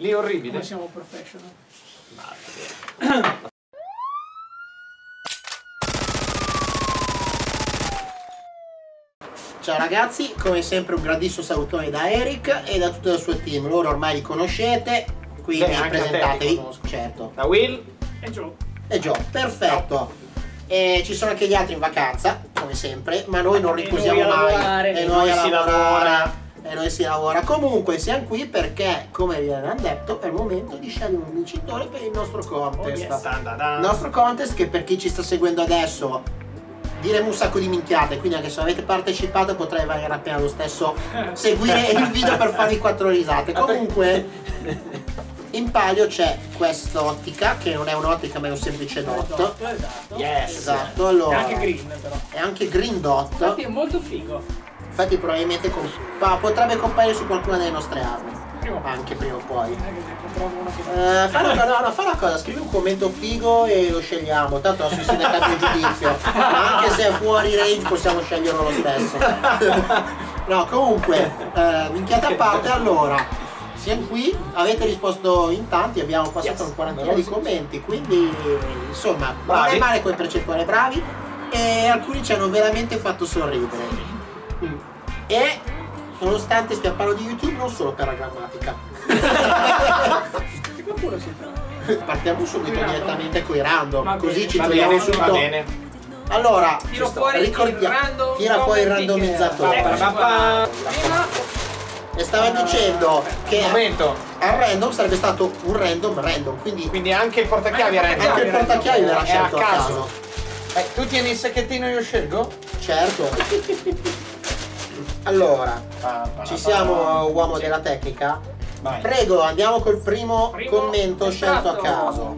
Lì orribile. Come siamo professional. Ciao ragazzi, come sempre un grandissimo salutone da Eric e da tutto il suo team. Loro ormai li conoscete, quindi presentatevi. Certo. Da Will E Joe. E Joe, perfetto. E ci sono anche gli altri in vacanza, come sempre, ma noi non riposiamo mai. E noi si lavora. E noi si lavora. Comunque siamo qui perché, come vi abbiamo detto, è il momento di scegliere un vincitore per il nostro contest. Il nostro contest che, per chi ci sta seguendo adesso, diremo un sacco di minchiate, quindi anche se non avete partecipato potrei valere appena lo stesso seguire il video per farvi 4 risate. Comunque in palio c'è quest'ottica che non è un'ottica ma è un semplice dot. Esatto. Yes. Esatto, allora. È anche green però. È anche green dot. Infatti è molto figo. Infatti probabilmente potrebbe comparire su qualcuna delle nostre armi. Prima o poi. Anche prima o poi. Trovo uno che... Fai una cosa, scrivi un commento figo e lo scegliamo. Tanto non si sindacato in giudizio. Ma anche se è fuori range possiamo sceglierlo lo stesso. No, comunque, minchiate a parte, allora. Siamo qui, avete risposto in tanti, abbiamo passato un quarantina di commenti, quindi insomma, non è male quel percentuale, bravi. E alcuni ci hanno veramente fatto sorridere. E nonostante stia parlando di YouTube, non solo per la grammatica. Qualcuno si trova. Partiamo subito direttamente con i random, Va così bene, ci Va troviamo bene, subito. va bene. Allora, Tiro fuori il random. tira fuori il comment randomizzatore. picker. Eccoci qua. Prima, E stava dicendo che Momento. al random sarebbe stato un random, quindi anche il portachiavi era anche il portachiavi verrà scelto a caso. Tu tieni il sacchettino e io scelgo? Certo. Allora, ci siamo, uomo della tecnica? Vai. Prego, andiamo col primo commento estratto. scelto a caso.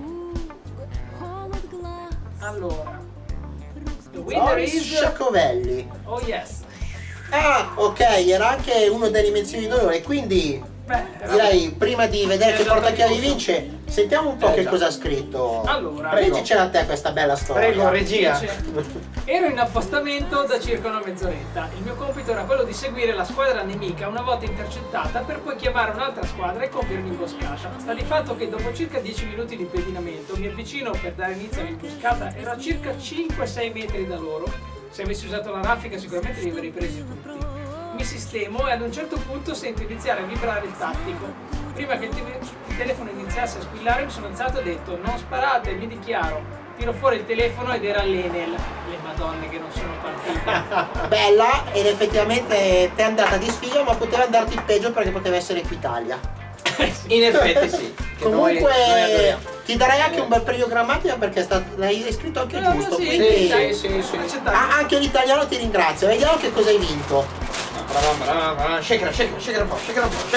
allora. The winner Boris is... Sciacovelli. Oh yes. Ah, ok, era anche uno delle menzioni d'onore, quindi Beh, direi, prima di vedere che portachiavi vince, sentiamo un po' che già. cosa ha scritto. Allora, Leggicela a te questa bella storia. Prego, regia. dice, ero in appostamento da circa una mezz'oretta. Il mio compito era quello di seguire la squadra nemica una volta intercettata per poi chiamare un'altra squadra e compiermi un'imboscata. Sta di fatto che dopo circa 10 minuti di pedinamento mi avvicino per dare inizio all'imboscata, ero a circa 5-6 metri da loro. Se avessi usato la raffica sicuramente li avrei presi tutti. Mi sistemo e ad un certo punto sento iniziare a vibrare il tattico. Prima che il telefono iniziasse a squillare mi sono alzato e ho detto non sparate, mi dichiaro. Tiro fuori il telefono ed era l'Enel. Le madonne che non sono partite. Bella, ed effettivamente ti è andata di sfiga, ma poteva andarti peggio perché poteva essere Equitalia. In effetti sì. Che noi Comunque adoriamo. ti darei anche un bel premio grammatica perché l'hai scritto anche giusto. Sì, Quindi sì. anche l'italiano ti ringrazio. Vediamo che cosa hai vinto. Brava. Shakera un po'.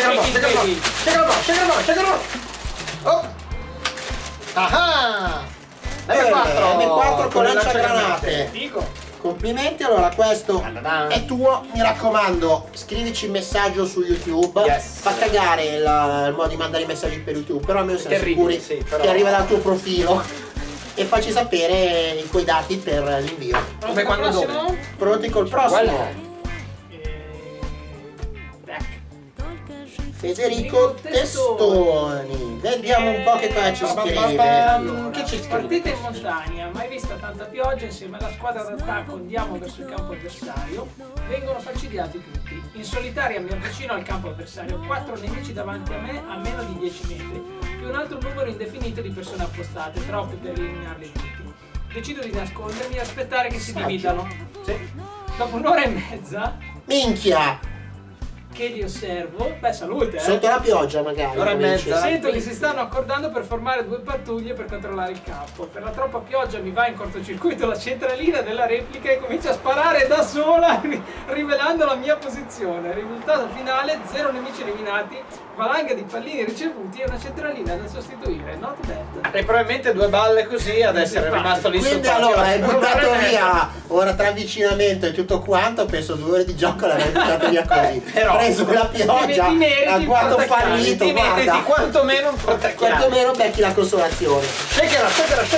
Oh! Ah! M4 con lanciagranate. Figo. Complimenti, allora questo è tuo, mi raccomando, scrivici il messaggio su YouTube, Yes. fa cagare il modo di mandare i messaggi per YouTube, però almeno siamo terribile, sicuri sì, però... che arriva dal tuo profilo e facci sapere i tuoi dati per l'invio. Come quando dove? Pronti col prossimo? Federico Testoni, vediamo un po' che cosa ci scrive. Che ci scrive? Partita in montagna, mai vista tanta pioggia, insieme alla squadra d'attacco andiamo verso il campo avversario, vengono falcidiati tutti. In solitaria mi avvicino al campo avversario, 4 nemici davanti a me a meno di 10 metri, più un altro numero indefinito di persone appostate, troppe per eliminarli tutti. Decido di nascondermi e aspettare che si dividano. Dopo un'ora e mezza Minchia! che li osservo, beh salute Sotto la pioggia magari. Ora e come mezza. dice. sento che si stanno accordando per formare 2 pattuglie per controllare il campo. Per la troppa pioggia mi va in cortocircuito la centralina della replica e comincia a sparare da sola, rivelando la mia posizione. Risultato finale: 0 nemici eliminati, valanga di pallini ricevuti e una centralina da sostituire. Not bad. E probabilmente 2 balle così ad essere rimasto lì Quindi sotto. allora hai buttato via ora tra avvicinamento e tutto quanto, penso 2 ore di gioco l'avrei buttato via così. Però preso la pioggia, ti meriti agguato il fallito, ti meriti guarda. quantomeno un portachiavi. Quantomeno becchi la consolazione. Shakera.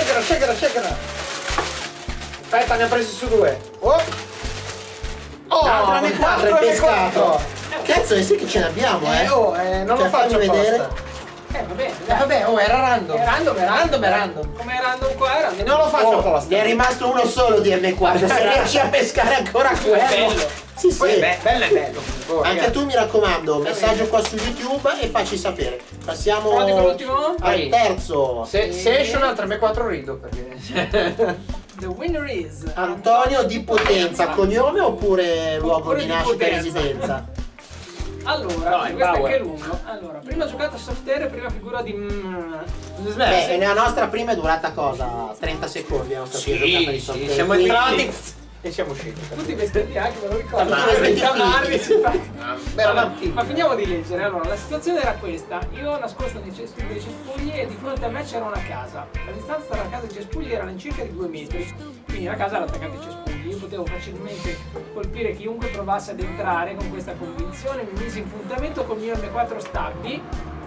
Aspetta, ne ha presi su 2. Oh! L'altra M4 è pescato. Cazzo, sì che ce ne abbiamo, non lo Cioè, faccio fammi vedere. apposta. Va bene, dai. Vabbè, oh, era random. È random, Random è random. Come è random qua è random. E non lo faccio Oh, apposta. ne è rimasto uno solo di M4. Se riesci a pescare ancora quello. bello. Sì, Poi sì. bello è bello. Oh, Anche ragazzi. tu mi raccomando, messaggio qua su YouTube e facci sapere. Passiamo Pronti per l'ultimo? al Vai. terzo. Se esce un altro M4 rido perché. The winner is Antonio di Potenza, cognome oppure luogo Oppure di di nascita e Potenza. residenza? Allora, No, questo è Bauer. anche lungo. Allora, prima giocata soft air, prima figura di Beh, e la nostra prima è durata cosa? 30 secondi, non so se giocata di Sì, sorteggio. siamo Quindi- entrati e siamo usciti. tutti vestiti anche, me lo ricordo. Tutti vestiti Tamarri, fighi. simpatici. Beh, Ma finiamo di leggere. Allora, la situazione era questa. Io nascosto nei cespugli e di fronte a me c'era una casa. La distanza tra la casa e i cespugli era all'incirca di 2 metri. Quindi la casa era attaccata ai cespugli. Io potevo facilmente colpire chiunque provasse ad entrare con questa convinzione. Mi misi in puntamento col mio M4 stabbi.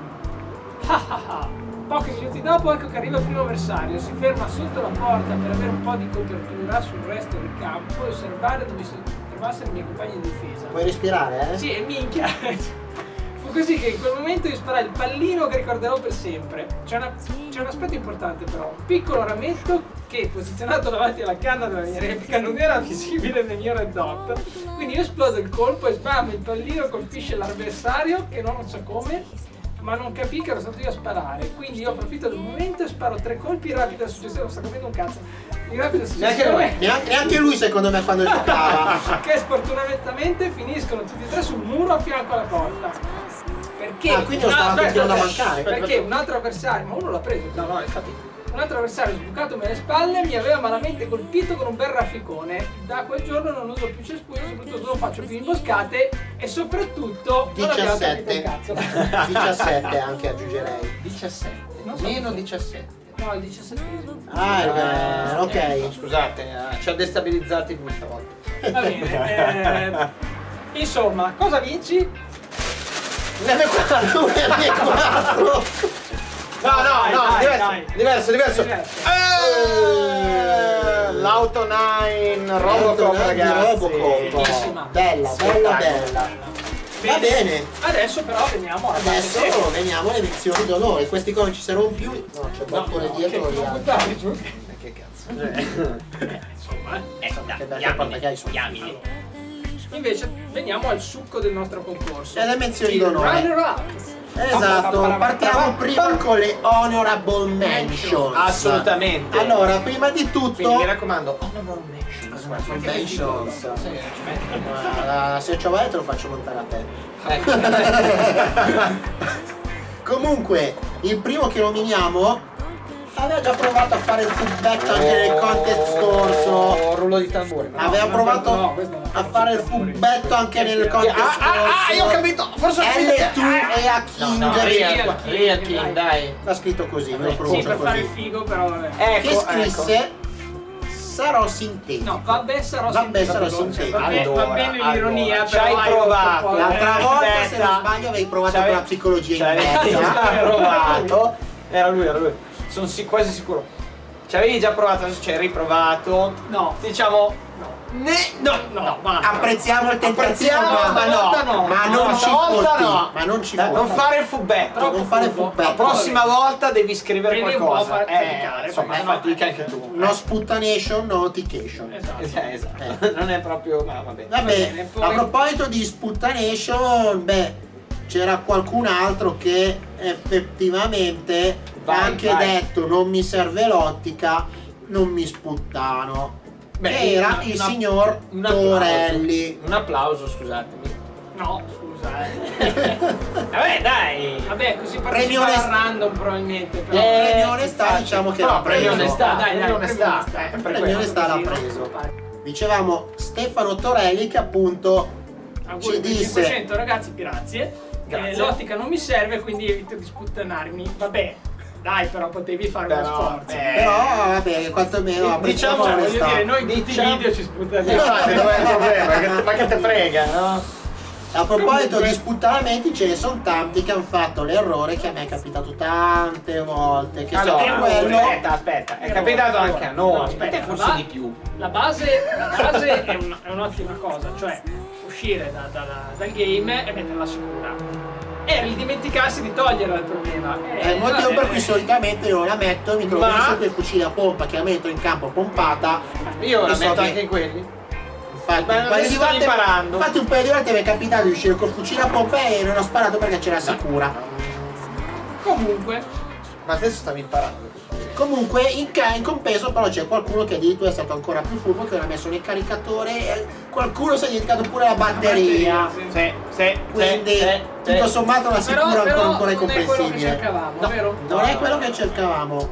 Pochi minuti dopo ecco che arriva il primo avversario, si ferma sotto la porta per avere un po' di copertura sul resto del campo e osservare dove si trovassero i miei compagni di difesa. Puoi respirare, eh? Sì, e minchia! Fu così che in quel momento io sparai il pallino che ricorderò per sempre. C'è un aspetto importante però, un piccolo rametto che posizionato davanti alla canna della mia replica non era visibile nel mio red dot. Quindi io esplodo il colpo e sbam, il pallino colpisce l'avversario che non so come, ma non capì che ero stato io a sparare, quindi io approfitto del momento e sparo 3 colpi in rapida successione, non sto capendo un cazzo. In rapida successione Neanche lui secondo me quando giocava. che sfortunatamente finiscono tutti e 3 sul muro a fianco alla porta. Perché? Ah, quindi lo stava continuando a aspetta, mancare. Perché un altro avversario, ma uno l'ha preso. No, infatti. Un altro avversario sbucatomi alle spalle mi aveva malamente colpito con un bel rafficone. Da quel giorno non uso più cespuglio, soprattutto non faccio più imboscate e soprattutto non abbiamo capito un 17. cazzo. 17 anche aggiungerei. 17. Non so. Meno 17. No, il 17esimo. Ah, ok. Scusate, ci ha destabilizzati lui stavolta. Va bene. Insomma, cosa vinci? Un M4. No, Dai, diverso. Diverso. L'Auto 9 Robocop, ragazzi. Robocop. Bellissima. Bella. Va bene. Adesso però veniamo a Adesso veniamo alle lezioni d'onore. Questi qua non ci saranno più. No, c'è qualcuno dietro. non buttare giù. Che cazzo? Insomma, Che bella porta che hai su. invece veniamo al succo del nostro concorso. E le menzioni Il d'onore. runner-up. Esatto, partiamo prima con le honorable mentions. Assolutamente. Allora, prima di Quindi mi tutto, raccomando, honorable mentions. mentions. Guarda, se ci vai te lo faccio montare a te. Comunque, il primo che nominiamo aveva già provato a fare il fubbetto anche nel contest scorso. Rullo di tamburi. Aveva provato no, questo no. a fare il fubbetto anche nel contest scorso. Io ho capito. Forse ho capito. L2 e a King. No, Real Real King, King, dai. dai. L'ha scritto così, me lo Sì, pronuncio per fare il così. figo, però vabbè. Ecco, Che scrisse sarò sintetico. No, vabbè sarò Vabbè, sintetico. sarò sintetico. Va bene l'ironia, allora, ci però hai hai provato. un po' L'altra volta, se Aspetta. non sbaglio, avevi provato con la psicologia Ci avevi inversa. già provato. Era lui. Sono quasi sicuro. Ci avevi già provato, adesso ci hai riprovato. No. Diciamo. No, basta. Apprezziamo il tentativo, Stavolta no. ma non ci Stavolta fotti. no. Ma non ci Non fotti. fare il fubbetto. Non fare il furbo. fubbetto. La prossima volta devi scrivere Devi un po' qualcosa. faticare, Insomma, perché fai no, fatica anche tu. No sputtanation, no notification. Esatto. Esatto. Non è proprio. Ma vabbè. Vabbè, bene, poi- a proposito di sputtanation, beh, c'era qualcun altro che effettivamente Vai, ha anche vai. detto non mi serve l'ottica, non mi sputtano. Beh, che era il signor un applauso. Torelli. Un applauso, scusatemi. No, scusa. Vabbè, dai. Vabbè, così Premio partecipa onest- random probabilmente. Però. Premio onestà, infatti. diciamo che No, l'ha premio preso. onestà, Dai, premio onestà. premio onestà. Per Premio quello. onestà l'ha preso. Dicevamo Stefano Torelli che appunto Auguri ci per disse 500 ragazzi, grazie. Grazie. L'ottica non mi serve, quindi evito di sputtanarmi. Vabbè, dai, però potevi fare uno Però, sforzo. però vabbè, quantomeno Diciamo, apprezziamo Cioè, voglio l'onestà. dire, noi in tutti i Diciamo- video ci sputtaniamo. Infatti, non è il problema, ma che te frega, no? A proposito Comunque- di sputtanamenti, ce ne sono tanti che hanno fatto l'errore che a me è capitato tante volte. Che Allora, sia quello. aspetta, è capitato anche a noi, No, aspetta, aspetta, forse va- di più. La base è un'ottima cosa, cioè uscire dal game e metterla sicura. Era il dimenticarsi di toglierla il problema. È il motivo per cui solitamente io la metto e mi trovo su quei fucili a pompa che la metto in campo pompata. Io la metto anche in quelli. Infatti un paio di volte mi è capitato di uscire col fucile a pompa e non ho sparato perché c'era sicura. Comunque. Ma adesso stavi imparando. Comunque in compenso però c'è qualcuno che addirittura è stato ancora più furbo, che l'ha messo nel caricatore e qualcuno si è dimenticato pure la batteria. Sì. Quindi tutto sommato la sicura ancora è comprensibile. Non è quello che cercavamo, vero? Non è quello che cercavamo.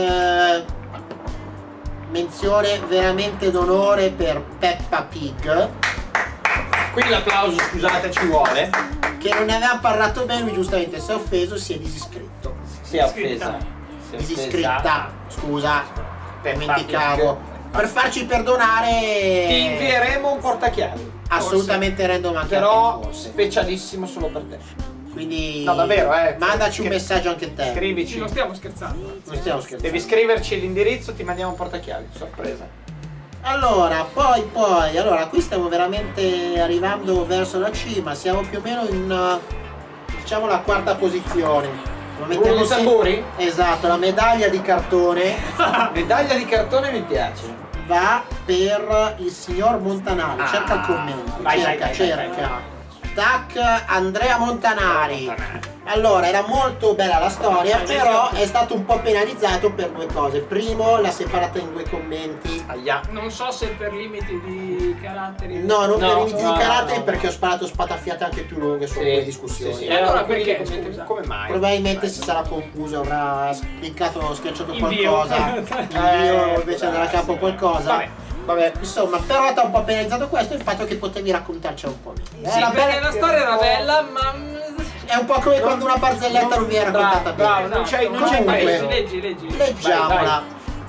Menzione veramente d'onore per Peppa Pig. Qui l'applauso, scusate, ci vuole. Che non ne aveva parlato bene, lui giustamente si è offeso, si è disiscritto. Si è offesa. Disiscritta, scusa, dimenticavo. Per farci perdonare ti invieremo un portachiavi. Assolutamente random anche però a te, specialissimo solo per te. Quindi no, davvero, mandaci un messaggio anche te. Scrivici. Non stiamo scherzando. Non stiamo scherzando. Devi scriverci l'indirizzo, ti mandiamo un portachiavi, sorpresa. Allora, allora qui stiamo veramente arrivando verso la cima, siamo più o meno in diciamo la quarta posizione. Bruno Tamburi? Esatto, la medaglia di cartone. Medaglia di cartone mi piace. Va per il signor Montanari. Cerca il commento. Cerca. Tac, Andrea Montanari. Allora, era molto bella la storia, però è stato un po' penalizzato per due cose. Primo, l'ha separata in due commenti. Non so se per limiti di caratteri. No, non per limiti di caratteri, perché ho sparato spataffiate anche più lunghe su quelle discussioni. Sì. Allora perché? Come mai? Probabilmente si sarà confuso, avrà cliccato, schiacciato qualcosa. Invio invece andare a capo qualcosa. Vabbè, insomma, però è un po' penalizzato questo il fatto che potevi raccontarci un po' meglio. Sì, perché la storia era bella, ma è un po' come quando una barzelletta non viene raccontata bene. Non c'hai preso. Leggi. Leggiamola.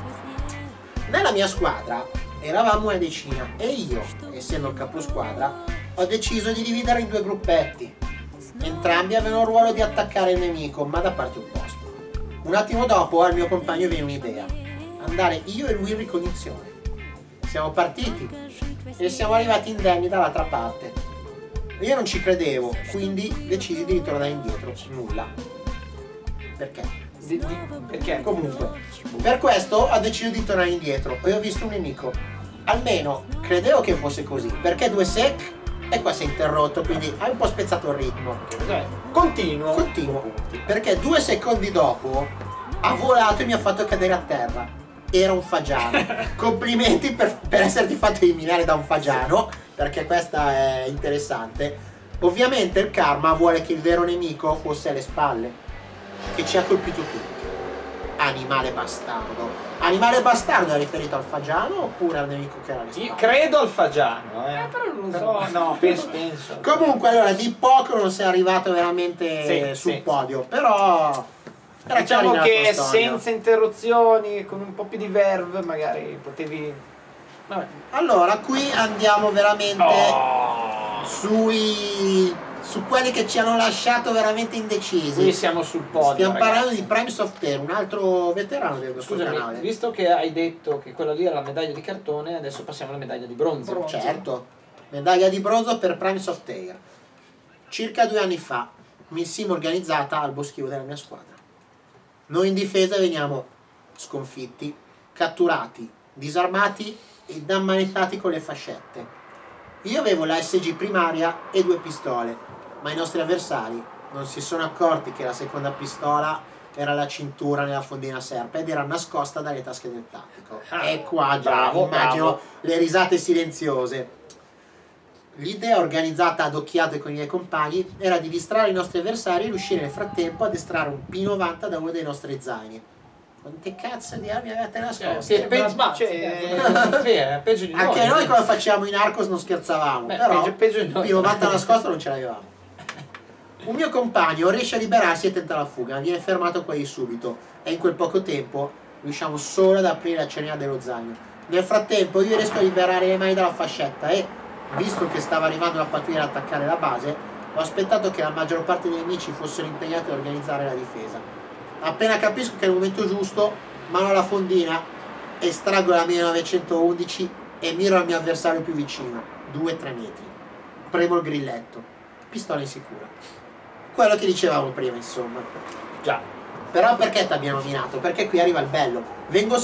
Nella mia squadra eravamo una decina e io, essendo il caposquadra, ho deciso di dividere in due gruppetti. Entrambi avevano il ruolo di attaccare il nemico, ma da parti opposte. Un attimo dopo al mio compagno viene un'idea: andare io e lui in ricognizione. Siamo partiti e siamo arrivati indenni dall'altra parte. Io non ci credevo, quindi decisi di ritornare indietro. Nulla. Perché? Perché? Comunque, per questo ho deciso di tornare indietro e ho visto un nemico. Almeno credevo che fosse così, perché 2 sec e qua si è interrotto, quindi hai un po' spezzato il ritmo. Continuo. Perché 2 secondi dopo ha volato e mi ha fatto cadere a terra. Era un fagiano. Complimenti per esserti fatto eliminare da un fagiano, perché questa è interessante. Ovviamente il karma vuole che il vero nemico fosse alle spalle, che ci ha colpito tutti. Animale bastardo. Animale bastardo è riferito al fagiano oppure al nemico che era alle spalle? Io credo al fagiano, però non lo so. No, penso. Comunque allora di poco non sei arrivato veramente sul podio, però diciamo che senza interruzioni, con un po' più di verve, magari potevi. Vabbè. Allora, qui andiamo veramente su quelli che ci hanno lasciato veramente indecisi. Qui siamo sul podio. Stiamo parlando di Prime Software, un altro veterano del nostro canale. Visto che hai detto che quella lì era la medaglia di cartone, adesso passiamo alla medaglia di bronzo. Certo, medaglia di bronzo per Prime Software. Circa 2 anni fa, sim organizzata al boschivo della mia squadra. Noi in difesa veniamo sconfitti, catturati, disarmati ed ammanettati con le fascette. Io avevo la SG primaria e 2 pistole, ma i nostri avversari non si sono accorti che la seconda pistola era la cintura nella fondina serpe ed era nascosta dalle tasche del tattico. E qua già immagino le risate silenziose. L'idea organizzata ad occhiate con i miei compagni era di distrarre i nostri avversari e riuscire nel frattempo ad estrarre un P90 da uno dei nostri zaini. Quante cazzo di armi avete nascoste? Peggio di noi. Anche noi come facciamo in Arcos non scherzavamo, però peggio di noi. P90 nascosto non ce l'avevamo. Un mio compagno riesce a liberarsi e tenta la fuga, ma viene fermato quasi subito e in quel poco tempo riusciamo solo ad aprire la cerniera dello zaino. Nel frattempo io riesco a liberare le mani dalla fascetta e, visto che stava arrivando la pattuglia ad attaccare la base, ho aspettato che la maggior parte dei nemici fossero impegnati a organizzare la difesa. Appena capisco che è il momento giusto, mano alla fondina, estraggo la 1911 e miro al mio avversario più vicino, 2-3 metri. Premo il grilletto, pistola insicura. quello che dicevamo prima, insomma. Già. Però perché ti abbiamo nominato? Perché qui arriva il bello. Vengo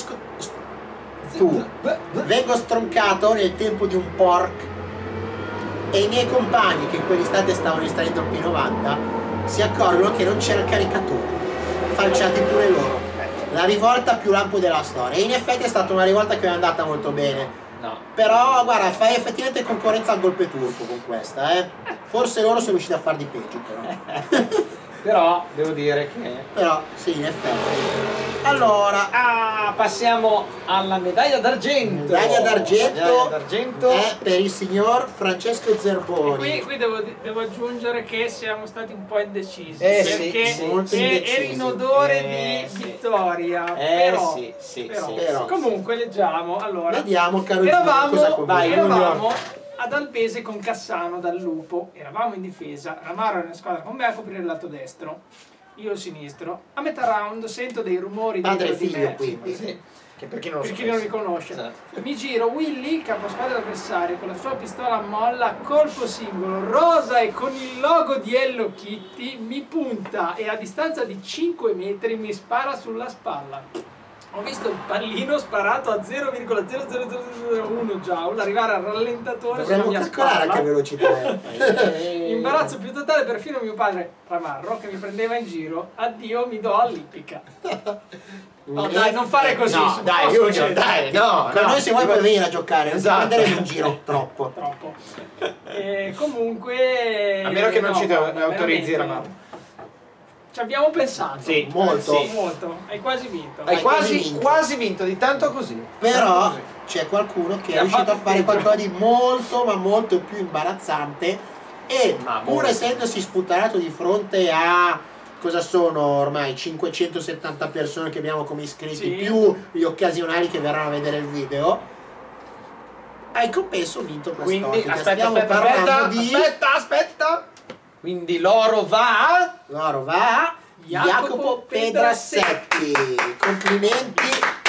stroncato nel tempo di un pork e i miei compagni, che in quell'istante stavano installando il P90, si accorgono che non c'era il caricatore. Falciati pure loro. La rivolta più lampo della storia. E in effetti è stata una rivolta che è andata molto bene. No. Però guarda, fai effettivamente concorrenza al golpe turco con questa, eh. Forse loro sono riusciti a far di peggio, però. Però devo dire che... Però sì, in effetti. Allora, passiamo alla medaglia d'argento. Medaglia d'argento è per il signor Francesco Zerboni. Qui devo aggiungere che siamo stati un po' indecisi, perché era in odore di vittoria. Però, comunque leggiamo. Allora, vediamo, caro cosa eravamo ad Albese con Cassano dal Lupo, eravamo in difesa, Ramaro era in squadra con me a coprire il lato destro, io il sinistro. A metà round sento dei rumori padre dietro e figlio, di me, quindi. Sì. Che per chi non lo riconosce. Esatto. Mi giro, Willy, caposquadra avversario, con la sua pistola a molla, colpo singolo, rosa e con il logo di Hello Kitty, mi punta e a distanza di 5 metri mi spara sulla spalla. Ho visto il pallino sparato a 0,00001 joule arrivare al rallentatore sulla mia spalla. Dovremmo calcolare a che velocità è. Imbarazzo più totale, perfino mio padre Ramarro, che mi prendeva in giro. Addio, mi do all'ippica. No, dai, non fare così. No, dai, Junior, dai, no. Con noi se vuoi puoi venire a giocare, non prenderemo in giro troppo. Comunque... A meno che non ci autorizzi Ramarro. Ci abbiamo pensato. Sì, molto. Sì. Molto. Hai quasi vinto. Hai quasi vinto, di tanto così. Però c'è qualcuno che è riuscito a fare qualcosa di molto, ma molto più imbarazzante e pur essendosi sputtanato di fronte a... Cosa sono ormai? 570 persone che abbiamo come iscritti, più gli occasionali che verranno a vedere il video. Hai compenso vinto quest'ottica. Quindi, aspetta. Quindi l'oro va a Jacopo Pedrassetti. Complimenti.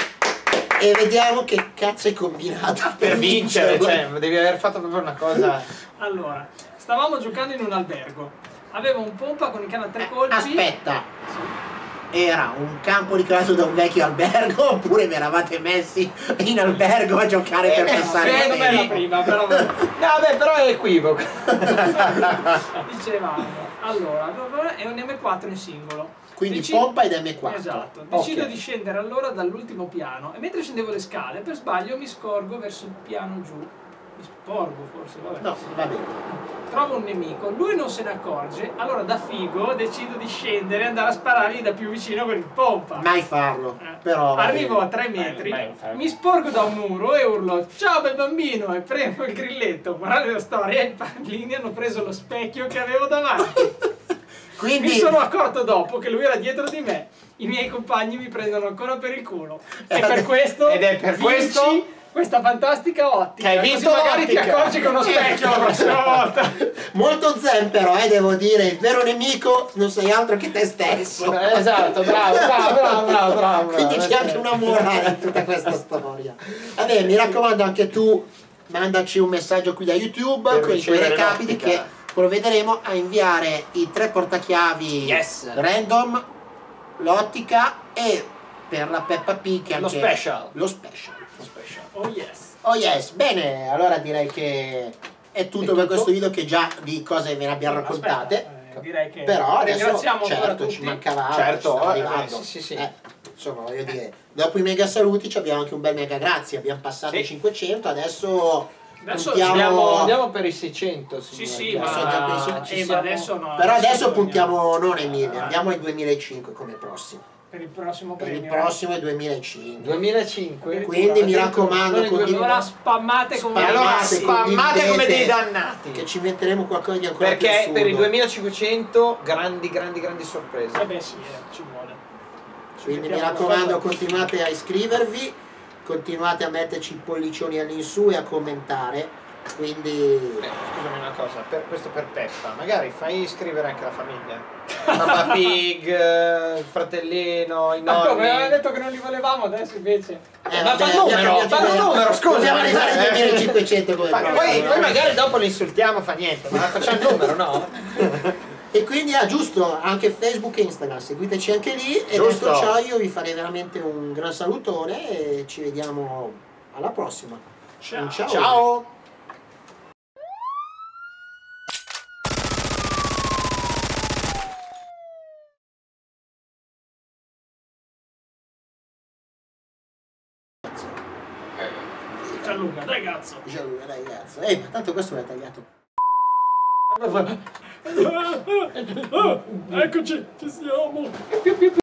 E vediamo che cazzo è combinato per vincere, cioè devi aver fatto proprio una cosa. Allora, stavamo giocando in un albergo. Avevo un pompa con il canna a 3 colpi. Aspetta. Era un campo ricreato da un vecchio albergo oppure vi eravate messi in albergo a giocare per passare il tempo? Prima, però però è equivoco. Dicevamo, allora, è un M4 in singolo. Quindi pompa ed M4. Esatto. Decido di scendere allora dall'ultimo piano e mentre scendevo le scale per sbaglio mi scorgo verso il piano giù. Mi sporgo forse, vabbè. No, va bene. Trovo un nemico, lui non se ne accorge, allora da figo decido di scendere e andare a sparargli da più vicino con il pompa. Mai farlo, però. Arrivo a 3 metri, mi sporgo da un muro e urlo ciao bel bambino e premo il grilletto. Guardate la storia, i pallini hanno preso lo specchio che avevo davanti. Quindi... Mi sono accorto dopo che lui era dietro di me. I miei compagni mi prendono ancora per il culo. E per questo questa fantastica ottica. Che hai vinto, magari ti accorgi con uno specchio la prossima volta. Molto zen però, devo dire, il vero nemico non sei altro che te stesso. Esatto, bravo. Quindi c'è anche una morale in tutta questa storia. Vabbè, mi raccomando, anche tu mandaci un messaggio qui da YouTube con i tuoi recapiti che provvederemo a inviare i 3 portachiavi random, l'ottica e per la Peppa Pig anche lo special. Oh yes, bene, allora direi che è tutto per questo video, che già di cose ve ne abbiamo raccontate. Direi che però adesso ringraziamo certo ci mancava arrivando. Sì. Insomma, voglio dire, dopo i mega saluti abbiamo anche un bel mega grazie, abbiamo passato i 500, adesso andiamo per i 600. Ma adesso no. Però adesso puntiamo non ai 1000, andiamo ai 2005 come prossimo. Per il prossimo premio. Per il prossimo è 2005. 2005. Quindi mi raccomando, allora spammate come dei dannati. Che ci metteremo qualcosa di ancora più perché assurdo. per i 2500 grandi sorprese. Beh sì, ci vuole. Quindi mi raccomando, continuate a iscrivervi, continuate a metterci i pollicioni all'insù e a commentare. Quindi scusami una cosa, questo per Peppa, magari fai iscrivere anche la famiglia. Papà Pig, il fratellino, i nonni. Ma aveva detto che non li volevamo, adesso invece. Ma fa un numero, scusa. Dobbiamo arrivare ai 2500 come poi magari dopo li insultiamo, fa niente, ma facciamo il numero, no? E quindi giusto, anche Facebook e Instagram, seguiteci anche lì. E Giusto. detto ciò io vi farei veramente un gran salutone e ci vediamo alla prossima. Ciao. Un ciao. Ciao! Gianluca, dai cazzo. Gianluca, dai cazzo. Ma tanto questo l'hai tagliato. Eccoci, ci siamo.